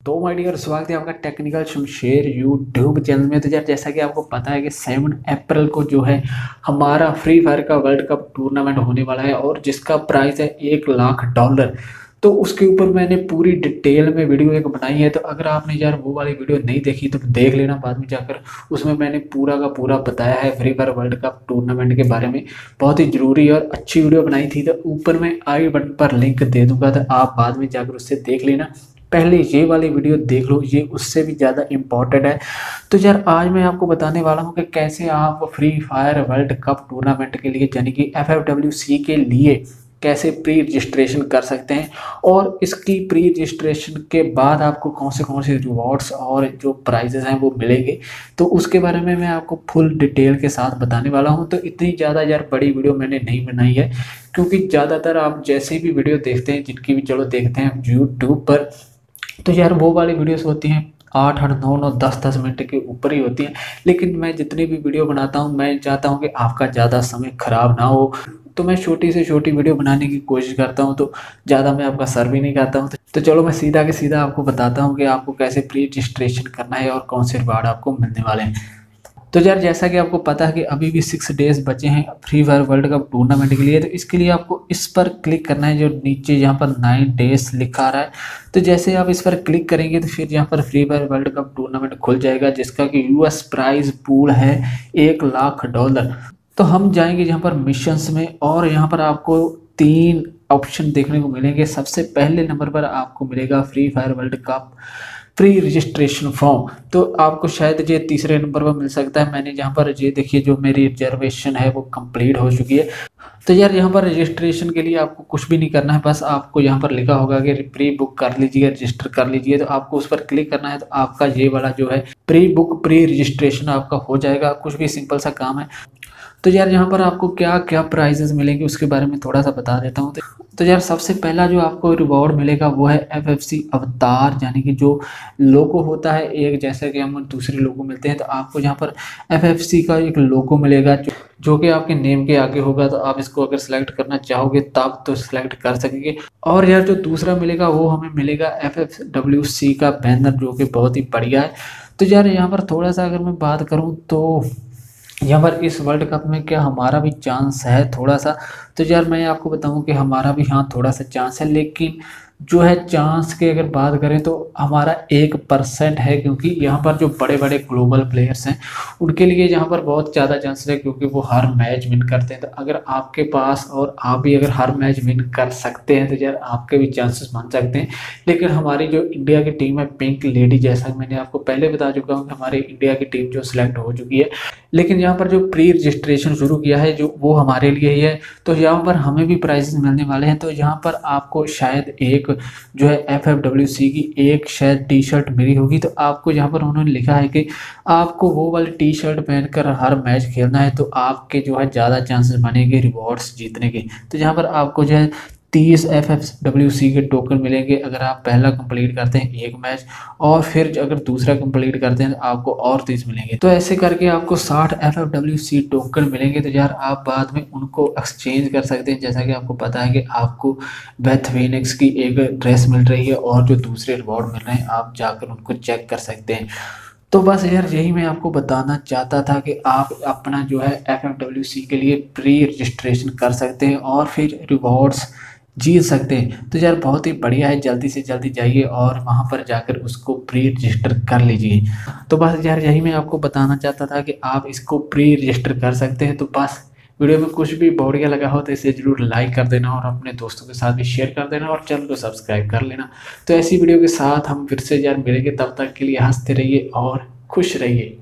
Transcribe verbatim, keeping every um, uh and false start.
तो my dear, स्वागत है आपका टेक्निकल शमशेर यूट्यूब चैनल में। तो यार जैसा कि आपको पता है कि सेवन अप्रैल को जो है हमारा फ्री फायर का वर्ल्ड कप टूर्नामेंट होने वाला है और जिसका प्राइस है एक लाख डॉलर। तो उसके ऊपर मैंने पूरी डिटेल में वीडियो एक बनाई है। तो अगर आपने यार वो वाली वीडियो नहीं देखी तो देख लेना बाद में जाकर। उसमें मैंने पूरा का पूरा बताया है Free fire world cup tournament के बारे में। बहुत ही जरूरी और अच्छी वीडियो बनाई थी। तो ऊपर मैं आई बटन पर लिंक दे दूंगा, तो आप बाद में जाकर उससे देख लेना। पहले ये वाली वीडियो देख लो, ये उससे भी ज़्यादा इम्पॉर्टेंट है। तो यार आज मैं आपको बताने वाला हूँ कि कैसे आप Free fire world cup tournament के लिए यानी कि एफ एफ डब्ल्यू सी के लिए कैसे प्री रजिस्ट्रेशन कर सकते हैं और इसकी प्री रजिस्ट्रेशन के बाद आपको कौन से कौन से रिवॉर्ड्स और जो प्राइजेस हैं वो मिलेंगे। तो उसके बारे में मैं आपको फुल डिटेल के साथ बताने वाला हूं। तो इतनी ज़्यादा यार बड़ी वीडियो मैंने नहीं बनाई है, क्योंकि ज़्यादातर आप जैसे भी वीडियो देखते हैं, जिनकी भी चलो देखते हैं यूट्यूब पर, तो यार वो वाली वीडियोस होती हैं आठ आठ नौ नौ दस दस मिनट के ऊपर ही होती हैं। लेकिन मैं जितनी भी वीडियो बनाता हूँ मैं चाहता हूँ कि आपका ज़्यादा समय खराब ना हो, तो मैं छोटी से छोटी वीडियो बनाने की कोशिश करता हूँ। तो ज़्यादा मैं आपका सर भी नहीं करता हूँ। तो चलो मैं सीधा के सीधा आपको बताता हूँ कि आपको कैसे प्री रजिस्ट्रेशन करना है और कौन से रिवार्ड आपको मिलने वाले हैं। तो यार जैसा कि आपको पता है कि अभी भी सिक्स डेज बचे हैं free fire world cup tournament के लिए। तो इसके लिए आपको इस पर क्लिक करना है, जो नीचे यहाँ पर नाइन डेज लिखा आ रहा है। तो जैसे आप इस पर क्लिक करेंगे तो फिर यहाँ पर free fire world cup tournament खुल जाएगा, जिसका कि यूएस प्राइज पूल है एक लाख डॉलर। तो हम जाएंगे यहाँ पर मिशंस में और यहाँ पर आपको तीन ऑप्शन देखने को मिलेंगे। सबसे पहले नंबर पर आपको मिलेगा free fire world cup pre registration form. तो आपको शायद ये तीसरे नंबर पर मिल सकता है। मैंने यहाँ पर ये देखिए, जो मेरी रिजर्वेशन है वो कंप्लीट हो चुकी है। तो यार यहाँ पर रजिस्ट्रेशन के लिए आपको कुछ भी नहीं करना है, बस आपको यहाँ पर लिखा होगा कि प्री बुक कर लीजिए, रजिस्टर कर लीजिए। तो आपको उस पर क्लिक करना है, तो आपका ये वाला जो है प्री बुक प्री रजिस्ट्रेशन आपका हो जाएगा। कुछ भी सिंपल सा काम है। तो यार यहाँ पर आपको क्या क्या प्राइजेस मिलेंगे उसके बारे में थोड़ा सा बता देता हूँ। तो यार सबसे पहला जो आपको रिवॉर्ड मिलेगा वो है एफ एफ सी अवतार, यानी कि जो लोगो होता है एक, जैसा कि हम दूसरे लोगो मिलते हैं। तो आपको यहाँ पर एफ एफ सी का एक लोगो मिलेगा जो जो कि आपके नेम के आगे होगा। तो आप इसको अगर सिलेक्ट करना चाहोगे तब तो सिलेक्ट कर सकेंगे। और यार जो दूसरा मिलेगा वो हमें मिलेगा एफ एफ डब्ल्यू सी का बैनर, जो कि बहुत ही बढ़िया है। तो यार यहाँ पर थोड़ा सा अगर मैं बात करूँ तो यहाँ पर इस वर्ल्ड कप में क्या हमारा भी चांस है थोड़ा सा। तो यार मैं आपको बताऊं कि हमारा भी हाँ थोड़ा सा चांस है, लेकिन जो है चांस की अगर बात करें तो हमारा एक परसेंट है, क्योंकि यहाँ पर जो बड़े बड़े ग्लोबल प्लेयर्स हैं उनके लिए यहाँ पर बहुत ज़्यादा चांसेस है, क्योंकि वो हर मैच विन करते हैं। तो अगर आपके पास और आप भी अगर हर मैच विन कर सकते हैं तो यार आपके भी चांसेस बन सकते हैं। लेकिन हमारी जो इंडिया की टीम है पिंक लेडी, जैसा मैंने आपको पहले बता चुका हूँ कि हमारी इंडिया की टीम जो सिलेक्ट हो चुकी है, लेकिन यहाँ पर जो प्री रजिस्ट्रेशन शुरू किया है जो वो हमारे लिए ही है। तो यहाँ पर हमें भी प्राइजेस मिलने वाले हैं। तो यहाँ पर आपको शायद एक जो है एफ एफ डब्ल्यू सी की एक शायद टी शर्ट मिली होगी। तो आपको यहाँ पर उन्होंने लिखा है कि आपको वो वाली टी शर्ट पहनकर हर मैच खेलना है, तो आपके जो है ज़्यादा चांसेस बनेंगे रिवॉर्ड्स जीतने के। तो यहाँ पर आपको जो है तीस एफ एफ डब्ल्यू सी के टोकन मिलेंगे अगर आप पहला कंप्लीट करते हैं एक मैच, और फिर अगर दूसरा कंप्लीट करते हैं तो आपको और तीस मिलेंगे। तो ऐसे करके आपको साठ F F W C token मिलेंगे। तो यार आप बाद में उनको एक्सचेंज कर सकते हैं। जैसा कि आपको पता है कि आपको बेथ फिनिक्स की एक ड्रेस मिल रही है और जो दूसरे रिवॉर्ड मिल रहे हैं आप जाकर उनको चेक कर सकते हैं। तो बस यार यही मैं आपको बताना चाहता था कि आप अपना जो है एफ एफ डब्ल्यू सी के लिए प्री रजिस्ट्रेशन कर सकते हैं और फिर रिवॉर्ड्स जीत सकते हैं। तो यार बहुत ही बढ़िया है, जल्दी से जल्दी जाइए और वहाँ पर जाकर उसको प्री रजिस्टर कर लीजिए। तो बस यार यही मैं आपको बताना चाहता था कि आप इसको प्री रजिस्टर कर सकते हैं। तो बस वीडियो में कुछ भी बढ़िया लगा हो तो इसे जरूर लाइक कर देना और अपने दोस्तों के साथ भी शेयर कर देना और चैनल को सब्सक्राइब कर लेना। तो ऐसी वीडियो के साथ हम फिर से यार मिलेंगे, तब तक के लिए हंसते रहिए और खुश रहिए।